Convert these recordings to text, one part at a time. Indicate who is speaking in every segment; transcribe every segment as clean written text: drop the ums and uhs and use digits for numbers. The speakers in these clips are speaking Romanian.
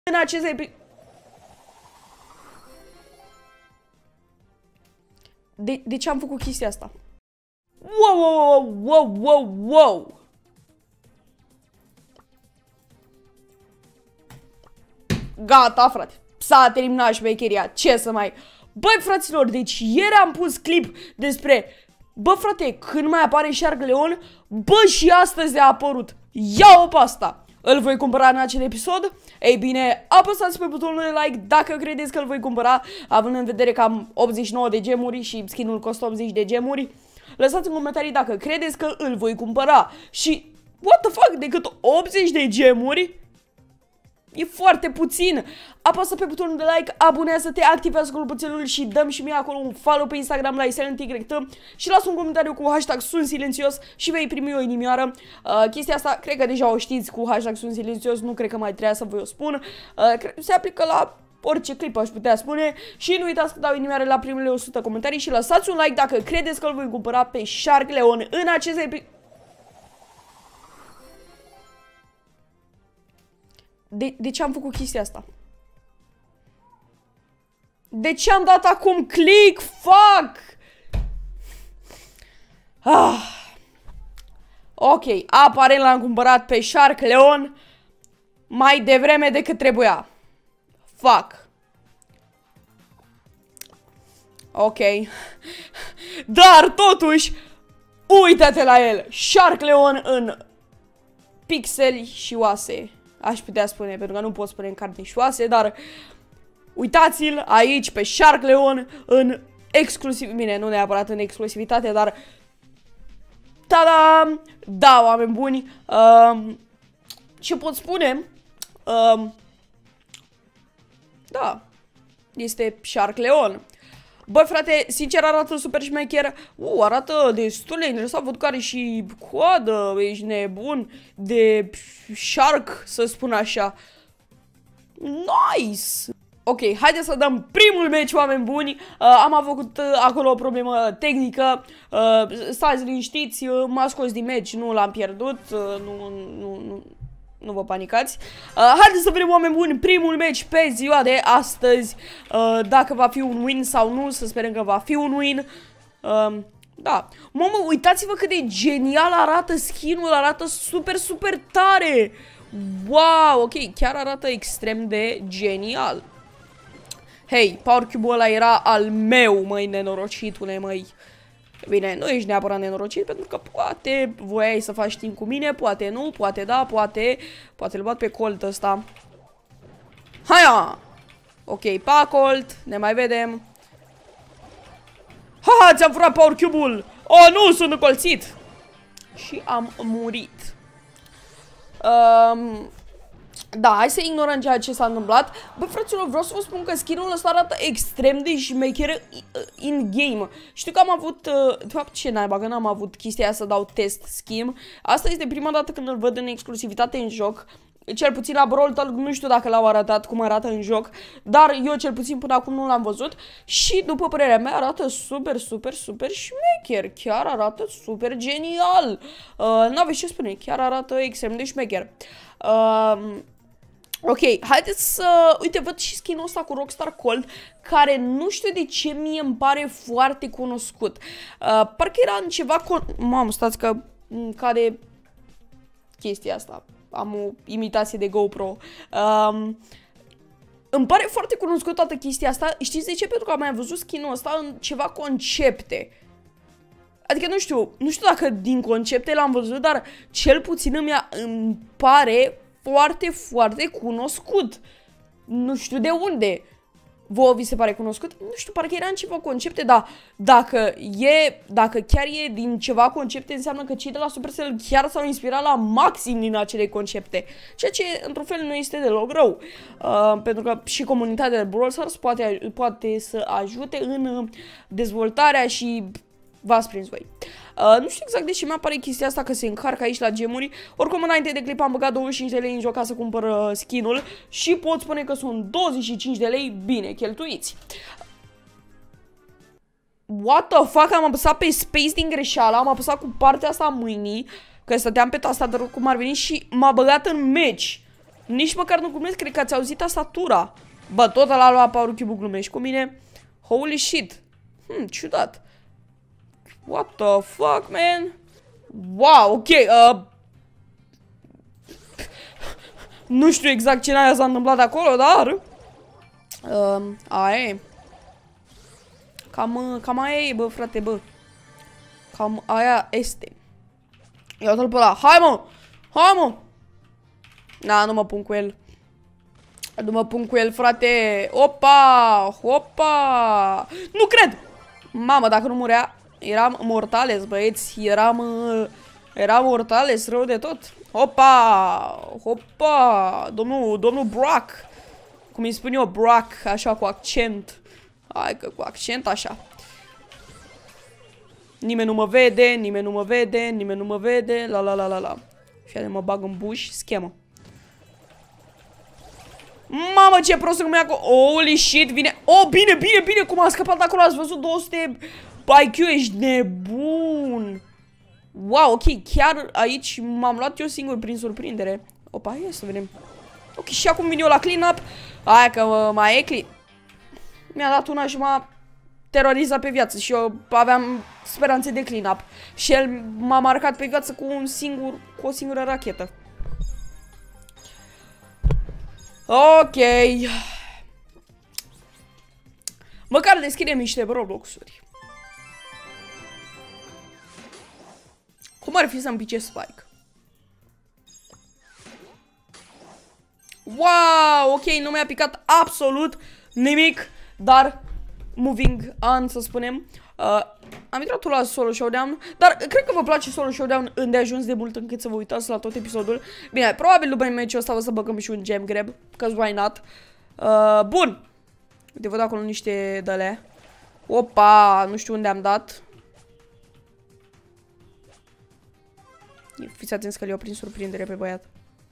Speaker 1: În acest De ce am făcut chestia asta? Wow. Gata, frate. S-a terminat șmecheria. Ce să mai... Băi, fraților, deci ieri am pus clip despre... Bă, frate, când mai apare Shark Leon? Bă, și astăzi a apărut. Ia-o pe asta. Îl voi cumpăra în acel episod? Ei bine, apăsați pe butonul de like dacă credeți că îl voi cumpăra, având în vedere că am 89 de gemuri și skin-ul costă 80 de gemuri. Lăsați în comentarii dacă credeți că îl voi cumpăra. Și, what the fuck, decât 80 de gemuri? E foarte puțin. Apasă pe butonul de like, abonează-te, activează clopoțelul și dăm și mie acolo un follow pe Instagram la SilentYT și lasă un comentariu cu hashtag sunt silențios și vei primi o inimioară. Chestia asta cred că deja o știți cu hashtag sunt silențios, nu cred că mai trebuia să vă o spun. Se aplică la orice clip, aș putea spune. Și nu uitați că dau inimioare la primele 100 comentarii și lăsați un like dacă credeți că îl voi cumpăra pe Shark Leon în acest episod. De ce am făcut chestia asta? De ce am dat acum click? Fuck! Ok, aparent l-am cumpărat pe Shark Leon mai devreme decât trebuia. Fuck. Ok. Dar totuși, uită-te la el. Shark Leon în pixeli și oase. Aș putea spune, pentru că nu pot spune în carne și oase, dar uitați-l aici pe Shark Leon în exclusiv... Bine, nu neapărat în exclusivitate, dar... Ta-da! Da, oameni buni! Ce pot spune? Da, este Shark Leon. Băi, frate, sincer arată super șmecher. Arată destul de interesant. Văd că are și coadă. Ești nebun. De shark, să spun așa. Nice! Ok, haideți să dăm primul meci, oameni buni. Am avut acolo o problemă tehnică. Stați liniștiți, m-a scos din meci, nu l-am pierdut. Nu vă panicați. Haideți să vedem, oameni buni, primul meci pe ziua de astăzi. Dacă va fi un win sau nu, să sperăm că va fi un win. Da. Mamă, uitați-vă cât de genial arată skin-ul, arată super, super tare. Wow, ok, chiar arată extrem de genial. Hei, Power Cube-ul ăla era al meu, măi, nenorocitule, măi. Bine, nu ești neapărat nenorocit, pentru că poate voiai să faci timp cu mine, poate nu, poate da, poate îl bat pe Colt ăsta. Haia! Ok, pa Colt, ne mai vedem. Ha, ți-am furat Power Cube-ul! Oh, nu, sunt încolțit! Și am murit. Da, hai să ignorăm ceea ce s-a întâmplat. Bă, fraților, vreau să vă spun că skin-ul ăsta arată extrem de șmecher in-game. Știu că am avut, de fapt, ce naiba, că n-am avut chestia aia să dau test schimb. Asta este prima dată când îl văd în exclusivitate în joc. Cel puțin la Brawl Talk, nu știu dacă l-au arătat cum arată în joc, dar eu cel puțin până acum nu l-am văzut. Și după părerea mea arată super, super, super șmecher. Chiar arată super genial. N-aveți ce spune, chiar arată extrem de șmecher. Ok, haideți să... Uite, văd și skin-ul ăsta cu Rockstar Cold, care nu știu de ce mie îmi pare foarte cunoscut. Parcă era în ceva... Mamă, stați că cade chestia asta. Am o imitație de GoPro. Îmi pare foarte cunoscut toată chestia asta. Știți de ce? Pentru că am mai văzut skin-ul ăsta în ceva concepte. Adică nu știu dacă din concepte l-am văzut, dar cel puțin îmi pare foarte, foarte cunoscut. Nu știu de unde. Vouă vi se pare cunoscut? Nu știu, parcă era în ceva concepte, dar dacă chiar e din ceva concepte, înseamnă că cei de la Supercell chiar s-au inspirat la maxim din acele concepte. Ceea ce, într-un fel, nu este deloc rău. Pentru că și comunitatea de Brawl Stars poate să ajute în dezvoltarea și... V-ați prins voi. Nu știu exact de ce mi-apare chestia asta că se încarcă aici la gemuri. Oricum, înainte de clip am băgat 25 de lei în joc ca să cumpăr skin-ul și pot spune că sunt 25 de lei bine cheltuiți. What the fuck? Am apăsat pe space din greșeală, am apăsat cu partea asta a mâinii, că stăteam pe tastatură cum ar veni și m-a băgat în match. Nici măcar nu glumesc, cred că ați auzit tastatura. Bă, tot ăla lua PowerCube-ul glumești cu mine. Holy shit. Ciudat. What the fuck, man? Wow, ok, nu știu exact ce n-aia s-a întâmplat acolo, dar aia e. Cam aia e, bă, frate, bă. Cam aia este. Ia-l pe ăla. Hai, mă! Hai, mă! Na, nu mă pun cu el. Nu mă pun cu el, frate. Opa! Opa! Nu cred! Mamă, dacă nu murea, eram mortales, băieți. Eram mortales, rău de tot. Opa! Opa! Domnul Brock. Cum îi spun eu, Brock, așa cu accent. Hai că cu accent așa. Nimeni nu mă vede, nimeni nu mă vede, nimeni nu mă vede. La. Fii, mă bag în buș, schemă. Mamă, ce prost cum e acolo. Holy shit, vine. Oh, bine, cum a scăpat de acolo. Ați văzut 200 IQ, ești nebun. Wow, ok, chiar aici m-am luat eu singur prin surprindere. Opa, ia să vedem. Ok, și acum vin eu la clean-up. Aia că mai e clean. Mi-a dat una și m-a terorizat pe viață și eu aveam speranțe de clean-up. Și el m-a marcat pe viață cu o singură rachetă. Ok. Măcar deschidem niște Roblox-uri. Cum ar fi să-mi pice Spike? Wow, ok, nu mi-a picat absolut nimic, dar moving on, să spunem. Am intrat la Solo Showdown, dar cred că vă place Solo Showdown îndeajuns de mult încât să vă uitați la tot episodul. Bine, probabil după meciul ăsta o să băgăm și un gem grab, cause why not. Bun. Uite, văd acolo niște dălea. Opa, nu știu unde am dat. Fiți atenți că le-o prin surprindere pe băiat.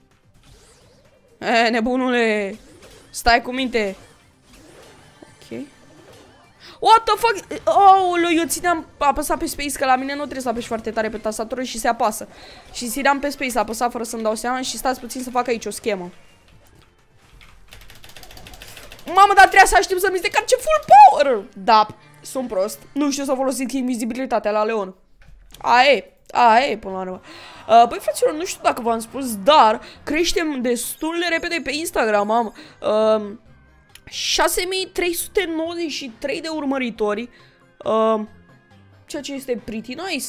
Speaker 1: Nebunule, stai cu minte. Ok. What the fuck? Oh, eu țineam apăsat pe space, că la mine nu trebuie să apeși foarte tare pe tastatură și se apasă. Și țineam pe space, apăsat fără să-mi dau seama și stați puțin să fac aici o schemă. Mamă, dar trebuia să aștept să-mi stecam ce full power! Da, sunt prost. Nu știu să folosesc invizibilitatea la Leon. Aia e, până la urmă. Băi, fraților, nu știu dacă v-am spus, dar creștem destul de repede pe Instagram. Am 6393 de urmăritori. Ceea ce este pretty nice.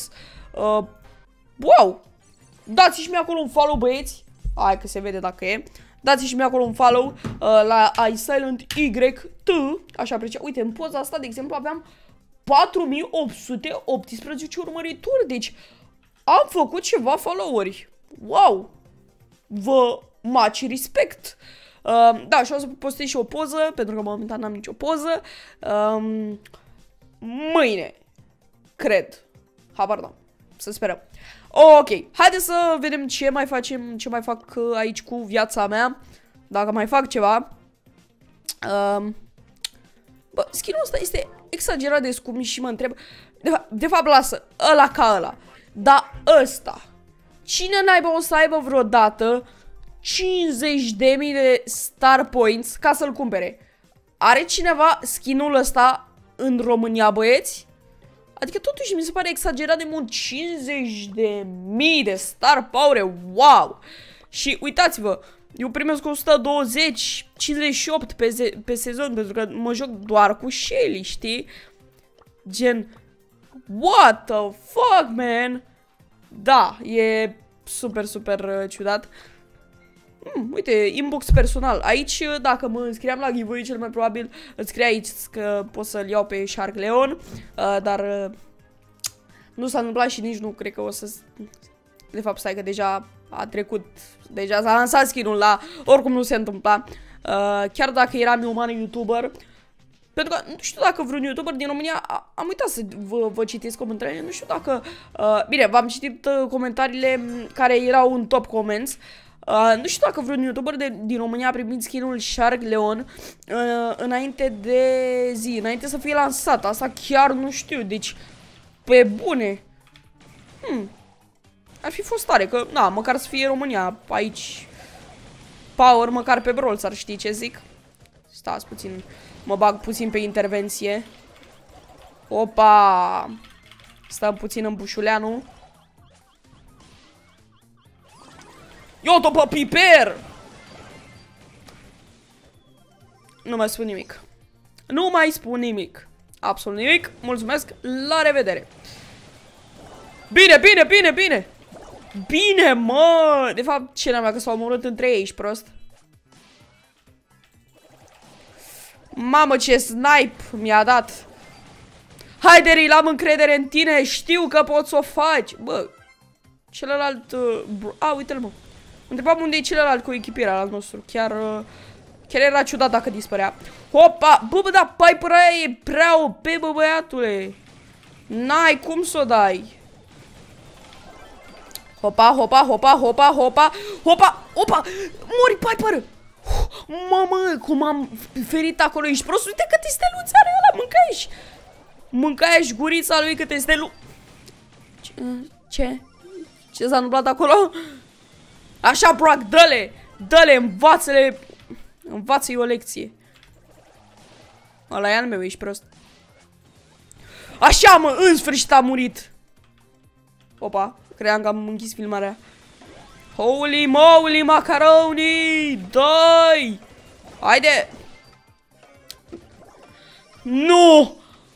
Speaker 1: Wow! Dați-și mie acolo un follow, băieți. Hai că se vede dacă e. Dați-și mie acolo un follow la iSilentYT. Așa aprecia. Uite, în poza asta, de exemplu, aveam 4818 urmăritori. Deci am făcut ceva follow-uri. Wow! Vă maci respect. Da, și o să postez și o poză, pentru că momentan n-am nicio poză. Mâine, cred. Habar n-am. Să sperăm. Ok, haideți să vedem ce mai facem, ce mai fac aici cu viața mea. Dacă mai fac ceva. Bă, skin-ul ăsta este exagerat de scump și mă întreb. De fapt, lasă, ăla ca ăla. Dar ăsta, cine naiba o să aibă vreodată 50.000 de star points ca să-l cumpere? Are cineva skin-ul ăsta în România, băieți? Adică totuși mi se pare exagerat de mult. 50.000 de star power, wow! Și uitați-vă, eu primesc 120, 58 pe sezon, pentru că mă joc doar cu Shelly, știi? Gen, what the fuck, man? Da, e super, super ciudat. Uite, inbox personal. Aici, dacă mă înscriam la giveaway, cel mai probabil îți scrie aici că pot să-l iau pe Shark Leon. Dar nu s-a întâmplat și nici nu cred că o să... De fapt, stai că deja a trecut. Deja s-a lansat skin-ul la... Oricum nu se întâmpla. Chiar dacă eram eu mare YouTuber. Pentru că nu știu dacă vreun YouTuber din România... Am uitat să vă citesc comentariile. Nu știu dacă... Bine, v-am citit comentariile care erau în top comments. Nu știu dacă vreun YouTuber din România a primit skin-ul Shark Leon înainte să fie lansat. Asta chiar nu știu, deci pe bune. Ar fi fost tare, că na, măcar să fie România aici. power măcar pe Brawl Stars, știi ce zic? Stați puțin, mă bag puțin pe intervenție. Opa! Stăm puțin în bușuleanu. Iată pe Piper! Nu mai spun nimic. Nu mai spun nimic. Absolut nimic. Mulțumesc. La revedere. Bine, bine, bine, bine. Bine, mă. De fapt, ce n-am că s-au omorât între ei, ești prost. Mamă, ce snipe mi-a dat. Haide, Ril, am încredere în tine. Știu că poți să o faci. Bă, celălalt... A, uite-l, mă. Întrebam unde e celălalt cu echipirea al nostru. Chiar era ciudat dacă dispărea. Hopa! Bă, da, Piper aia e prea OP, bă, băiatule. N-ai cum să o dai. Hopa, hopa, hopa, hopa, hopa. Hopa, hopa. Mori, Piper. Mamă, cum am ferit acolo. Ești prost? Uite câte steluțe are ăla. Mâncai-și. Mâncai-și gurița lui câte stelu... Ce? Ce s-a întâmplat acolo? Așa, Brock, dă-le! Dă-le, învață-le! Învață-i o lecție. Ăla e al meu, ești prost. Așa, mă, în sfârșit a murit. Opa, cream că am închis filmarea. Holy moly, macaroni! Dă-i! Haide! Nu!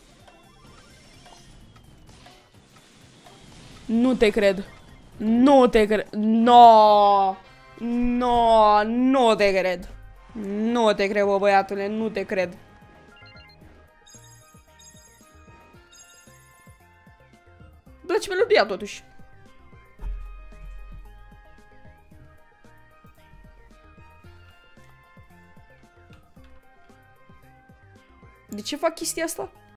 Speaker 1: Nu te cred. Nu te cred. No! No! Nu te cred. Nu te cred, bă, băiatule. Nu te cred. Place melodia, totuși. De ce fac chestia asta?